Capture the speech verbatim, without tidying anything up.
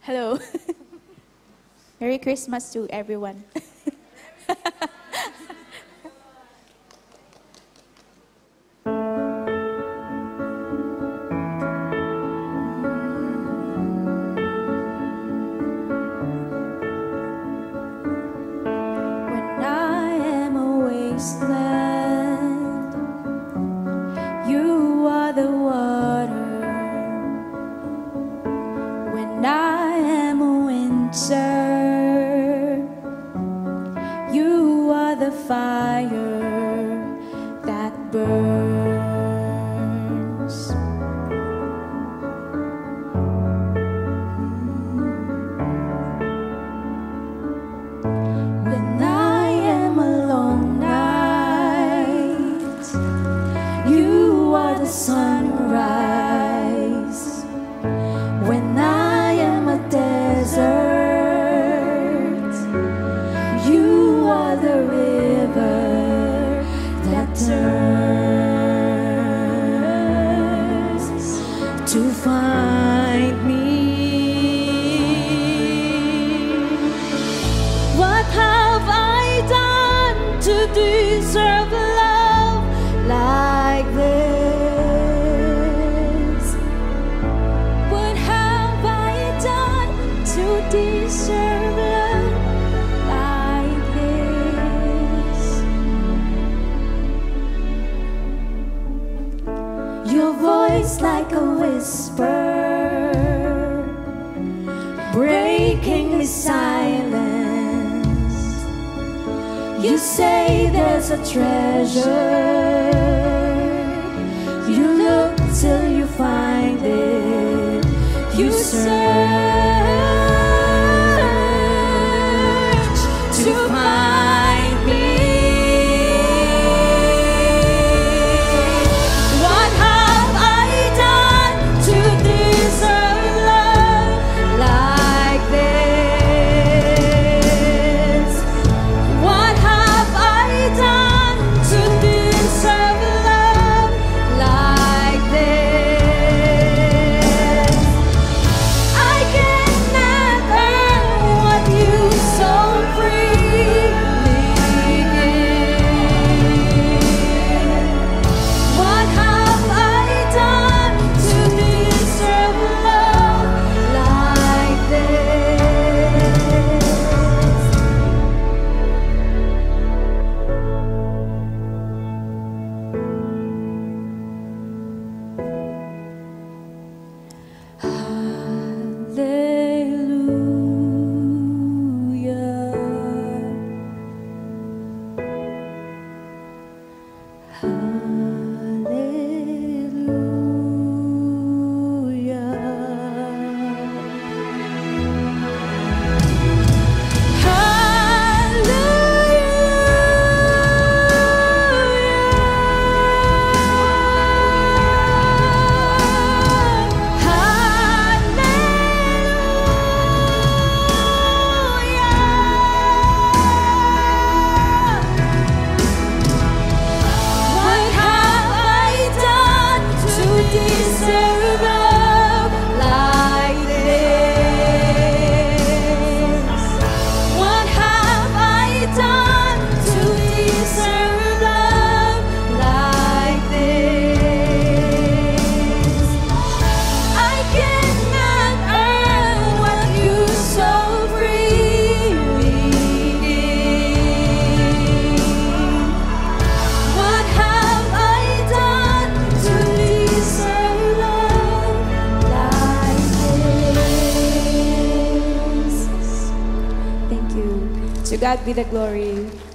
Hello. Merry Christmas to everyone. When I am a wasteland, you are the water. When I am a winter, you are the fire that burns. When I am a long night, you are the sunrise. When I am a desert, you are the river that turns to find me. What have I done to deserve love like this? What have I done to deserve love like this? Your voice like a whisper, breaking the silence. You say there's a treasure. You look till you find it. You search to find me. What have I done to deserve love like this? What have I done to deserve love like this? I cannot earn what you so freely give. What have I done to deserve love like this? To God be the glory.